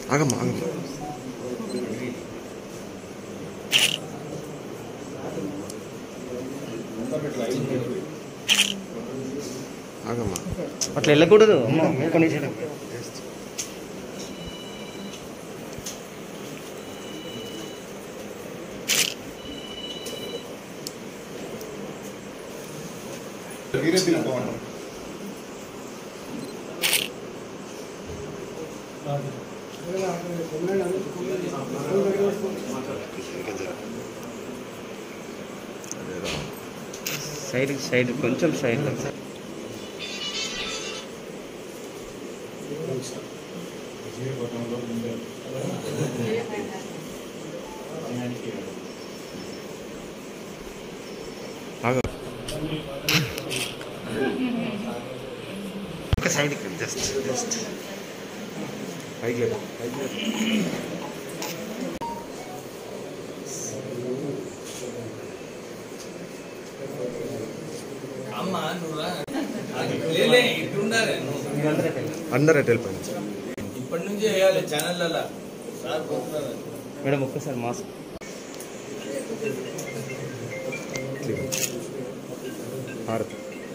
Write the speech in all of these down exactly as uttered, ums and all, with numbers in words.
ఆగమ్మా ఆగమ్మా ఆగమ్మా అట్లా వెళ్ళకూడదు అమ్మ కొన్ని వీరే తిరుగుతామంటారు సైడ్ సైడ్ కొంచెం సైడ్ ఒక సైడ్ జస్ట్ జస్ట్ పైకి పైకి అందరూ అటు వెళ్ళిపోయింది ఇప్పటి నుంచి వేయాలి ఛానళ్ళ సార్ పోతున్నారు మేడం ఒక్కసారి మాస్క్ భారత్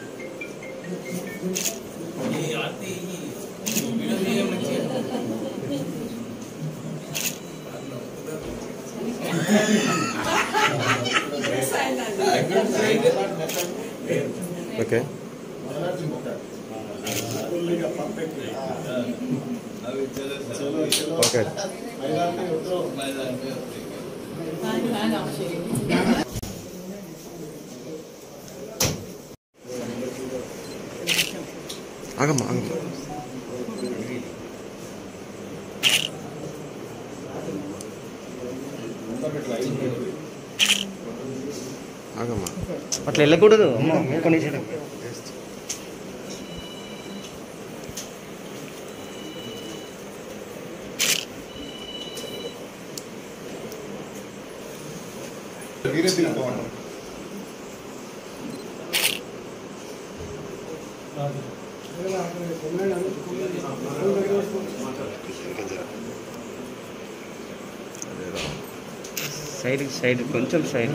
ఈ ఆర్తి వీడియో తీయ మంచిగా ఓకే ఓకే ఆగమ్మా ఆగమ్మా ఆగమ్మా అట్లా వెళ్ళకూడదు అమ్మ కొన్ని వీరే తిరుగుతామంటారు సైడ్ సైడ్ కొంచెం సైడ్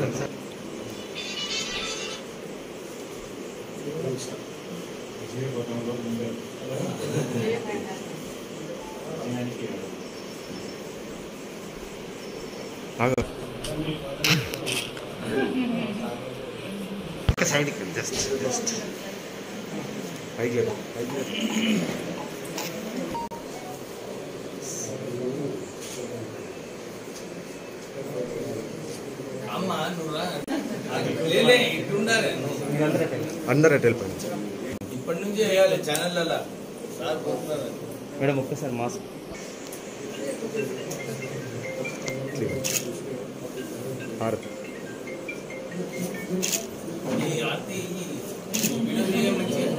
ఒక సైడ్ జస్ట్ జస్ట్ పైకి పైకి అమ్మ నువ్వు లేలే ఇట్లుండాలి అందరూ అటు వెళ్ళిపోయింది ఇప్పటి నుంచి వేయాలి ఛానళ్ళ సార్ పోతున్నారు మేడం ఒక్కసారి మాస్క్ భారత్ ఈ ఆర్తి వీడియో తీయ మంచిగా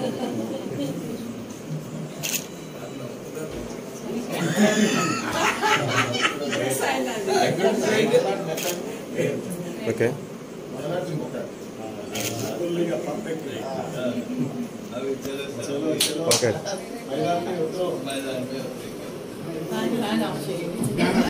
ఓకే ఓకే